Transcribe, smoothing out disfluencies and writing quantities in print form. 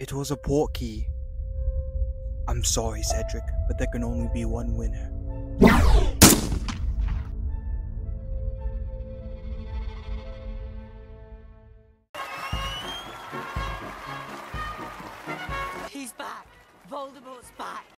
It was a portkey. I'm sorry, Cedric, but there can only be one winner.